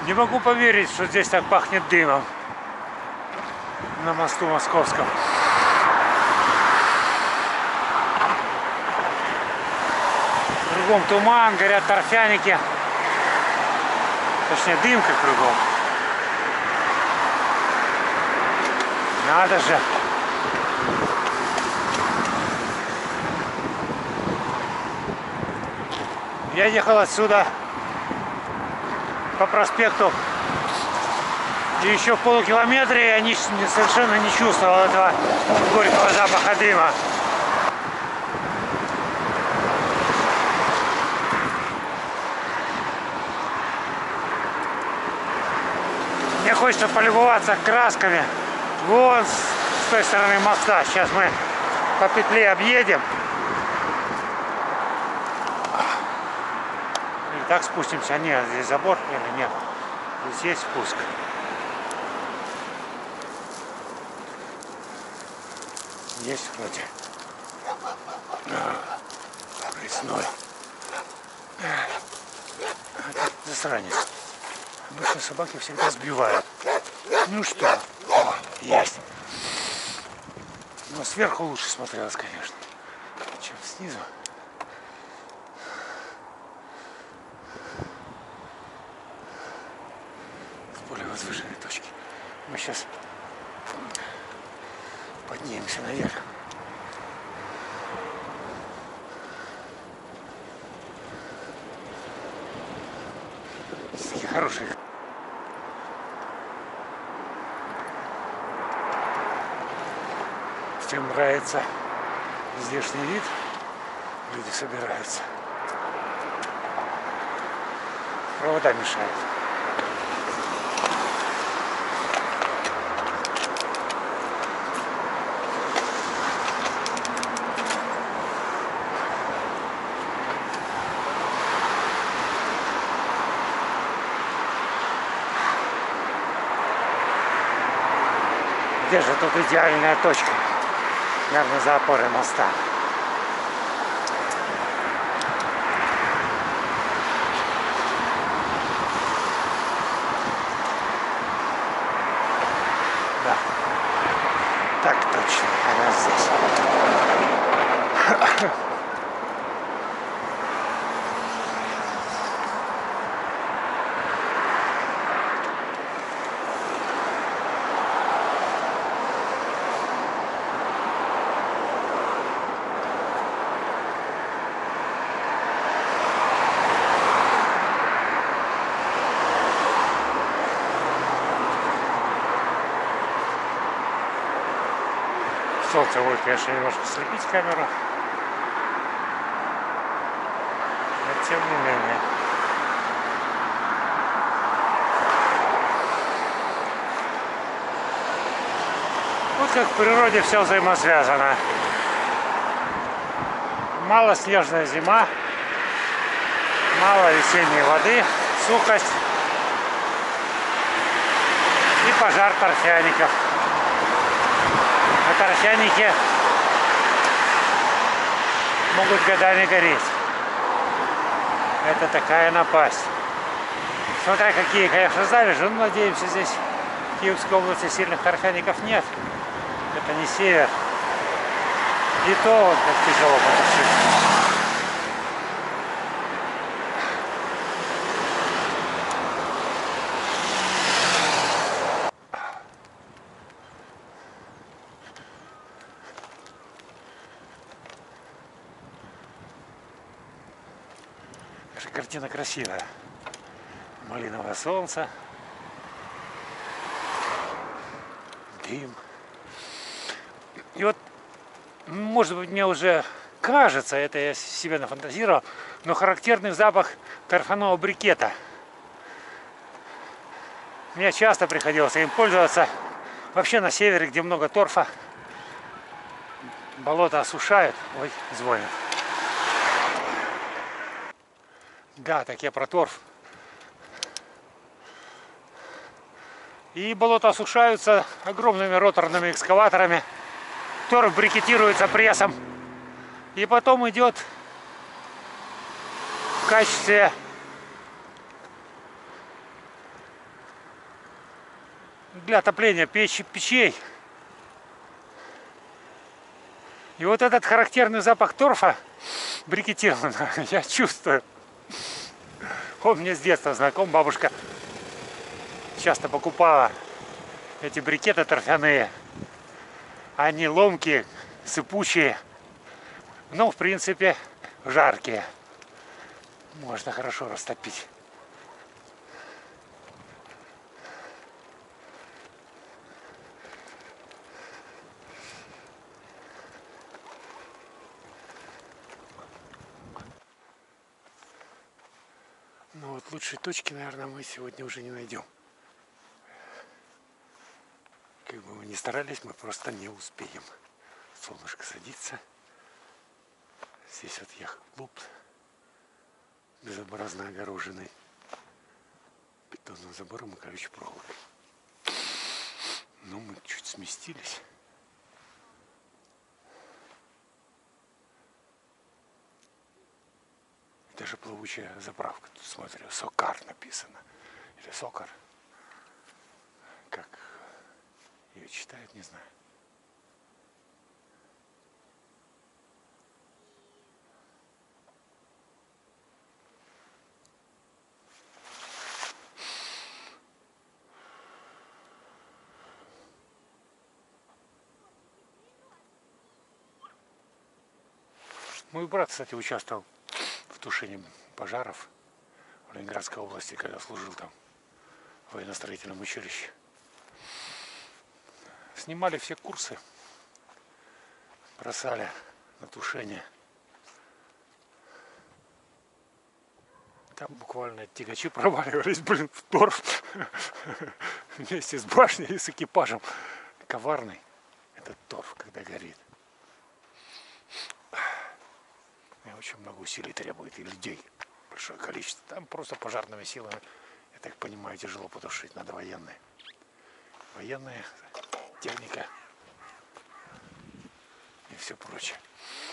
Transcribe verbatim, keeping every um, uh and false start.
Не могу поверить, что здесь так пахнет дымом на мосту Московском. Кругом туман, горят торфяники. Точнее, дымка кругом. Надо же. Я ехал отсюда по проспекту, и еще в полукилометре я не, совершенно не чувствовал этого горького запаха дыма. Мне хочется полюбоваться красками. Вон с той стороны моста. Сейчас мы по петле объедем. Или так спустимся. Нет, здесь забор или нет. Здесь есть спуск. Есть вроде. Лесной. Засранец. Обычно собаки всегда сбивают. Ну что? О, есть. Но сверху лучше смотрелось, конечно, чем снизу. С более возвышенной точки. Мы сейчас поднимемся наверх. Такие хорошие. Всем нравится здешний вид, люди собираются. Провода мешают. Где же тут идеальная точка? Наверное, за опорой моста. Да. Так точно. Она здесь. Солнце будет, конечно, немножко слепить камеру, но тем не менее. Вот как в природе все взаимосвязано. Мало снежная зима, мало весенней воды, сухость и пожар торфяников. А торфяники могут годами гореть. Это такая напасть. Смотря какие, конечно, залежи, но надеемся, здесь в Киевской области сильных торфяников нет. Это не север. И то вот как тяжело потушить. Картина красивая. Малиновое солнце. Дым. И вот, может быть, мне уже кажется, это я себе нафантазировал, но характерный запах торфяного брикета. Мне часто приходилось им пользоваться. Вообще на севере, где много торфа, болото осушают. Ой, звонят. Да, так я про торф. И болота осушаются огромными роторными экскаваторами. Торф брикетируется прессом. И потом идет в качестве для отопления печи, печей. И вот этот характерный запах торфа брикетированного я чувствую. Он мне с детства знаком. Бабушка часто покупала эти брикеты торфяные. Они ломкие, сыпучие, но в принципе жаркие. Можно хорошо растопить. Но вот лучшей точки, наверное, мы сегодня уже не найдем. Как бы мы ни старались, мы просто не успеем. Солнышко садится. Здесь вот яхт-клуб, безобразно огороженный бетонным забором и колючей проволокой. Но мы чуть сместились. Даже плавучая заправка. Тут смотрю, Сокар написано. Или Сокар. Как ее читают, не знаю. Мой брат, кстати, участвовал в тушении пожаров в Ленинградской области, когда служил там в военно-строительном училище. Снимали все курсы, бросали на тушение. Там буквально тягачи проваливались, блин, в торф вместе с башней и с экипажем. Коварный этот торф, когда горит. И очень много усилий требует, и людей большое количество. Там просто пожарными силами, я так понимаю, тяжело потушить, надо военные. Военная техника и все прочее.